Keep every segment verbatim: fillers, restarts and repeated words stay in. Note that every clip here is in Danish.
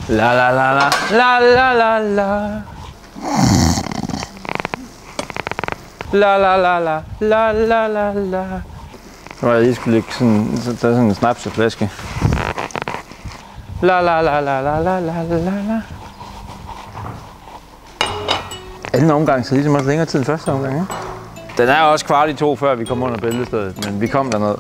La la la la la la la la. La la la la la la la la. Nu har jeg lige skulle lægge sådan, der er sådan en snapseflaske. La la la la la la la la la. Anden omgang så ligesom også længere tid end første omgang, ja? Den er også kvart i to, før vi kom under bæltestedet, men vi kom derned.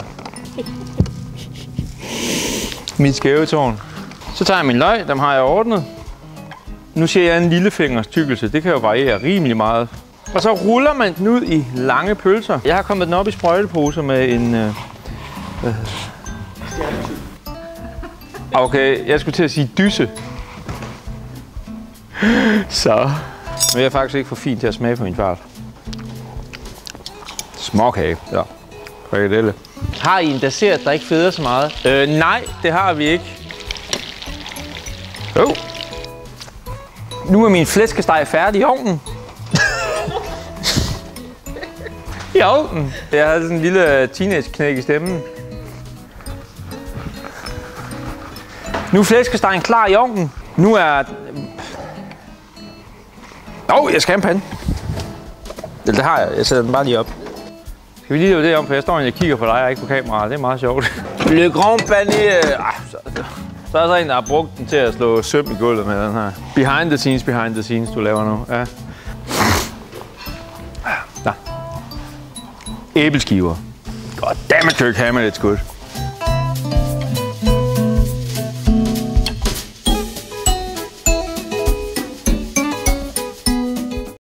Mit skævetårn. Så tager jeg min løg, dem har jeg ordnet. Nu ser jeg en lillefingers tykkelse, det kan jo variere rimelig meget. Og så ruller man den ud i lange pølser. Jeg har kommet den op i sprøjteposer med en... Øh, øh. Okay, jeg skulle til at sige dysse. Så. Men jeg er faktisk ikke for fin til at smage på min fart. Småkage, ja. Frikadelle. Har I en dessert, der ikke feder så meget? Øh, nej, det har vi ikke. Jo. Nu er min flæskesteg færdig i ovnen. I ovnen. Jeg havde sådan en lille teenage-knæk i stemmen. Nu er flæskestegen klar i ovnen. Nu er... Åh, oh, jeg skal have en pande. Det, det har jeg. Jeg sætter den bare lige op. Skal vi lige lave det om, for jeg står og jeg kigger på dig og ikke på kameraet. Det er meget sjovt. Le Grand Panier. Så, så er der en, der har brugt den til at slå søm i gulvet med den her. Behind the scenes, behind the scenes, du laver nu. Ja. Der. Æbleskiver. God damn it, Kirk Hammett, it's good.